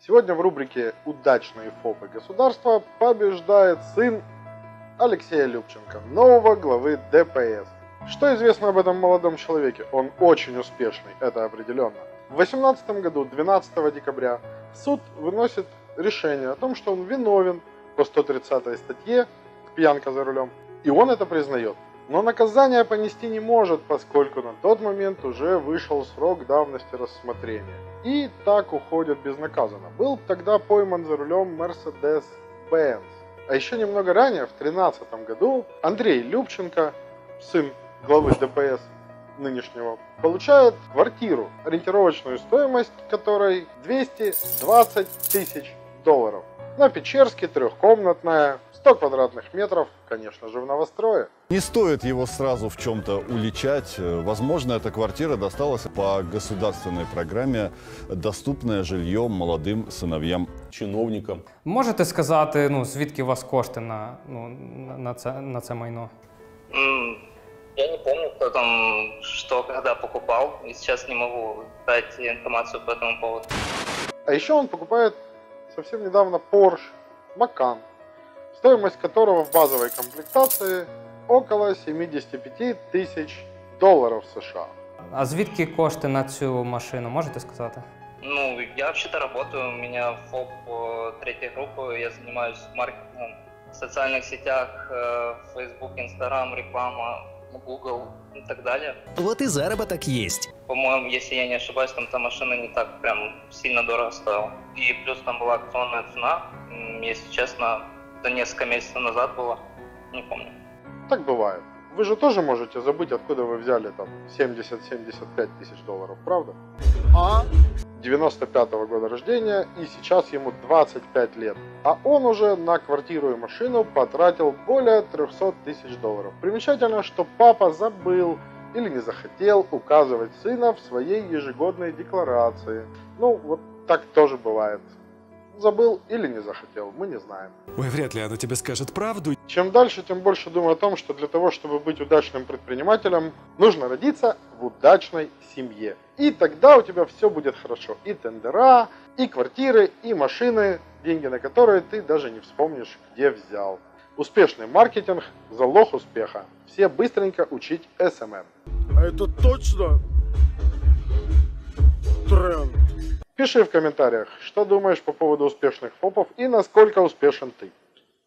Сегодня в рубрике «Удачные ФОПы государства» побеждает сын Алексея Любченко, нового главы ДПС. Что известно об этом молодом человеке? Он очень успешный, это определенно. В 2018 году, 12 декабря, суд выносит решение о том, что он виновен по 130 статье «Пьянка за рулем», и он это признает. Но наказание понести не может, поскольку на тот момент уже вышел срок давности рассмотрения. И так уходит безнаказанно. Был тогда пойман за рулем Mercedes-Benz. А еще немного ранее, в 2013 году, Андрей Любченко, сын главы ДПС нынешнего, получает квартиру, ориентировочную стоимость которой 220 тысяч долларов. На Печерске, трехкомнатная, 100 квадратных метров, конечно же, в новострое. Не стоит его сразу в чем-то уличать. Возможно, эта квартира досталась по государственной программе «Доступное жилье молодым сыновьям чиновникам». Можете сказати, звідки у вас кошти на це майно? Я не помню, кто там что, когда покупал, и сейчас не могу дать информацию по этому поводу. А еще он покупает совсем недавно Porsche Macan, стоимость которого в базовой комплектации около 75 тысяч долларов США. А звідки кошти на цю машину, можете сказати? Я вообще-то работаю, у меня ФОП третьей группы, я занимаюсь маркетингом в социальных сетях, Facebook, Instagram, реклама, Google и так далее. Вот и заработок есть. По-моему, если я не ошибаюсь, там та машина не так прям сильно дорого стоила. И плюс там была акционная цена, если честно, это несколько месяцев назад было, не помню. Так бывает. Вы же тоже можете забыть, откуда вы взяли там 70-75 тысяч долларов, правда? 95-го года рождения, и сейчас ему 25 лет. А он уже на квартиру и машину потратил более 300 тысяч долларов. Примечательно, что папа забыл или не захотел указывать сына в своей ежегодной декларации. Вот так тоже бывает. Забыл или не захотел, мы не знаем. Ой, вряд ли она тебе скажет правду. Чем дальше, тем больше думаю о том, что для того, чтобы быть удачным предпринимателем, нужно родиться в удачной семье. И тогда у тебя все будет хорошо. И тендера, и квартиры, и машины, деньги на которые ты даже не вспомнишь, где взял. Успешный маркетинг – залог успеха. Все быстренько учить SMM. А это точно тренд? Пиши в комментариях, что думаешь по поводу успешных ФОПов и насколько успешен ты.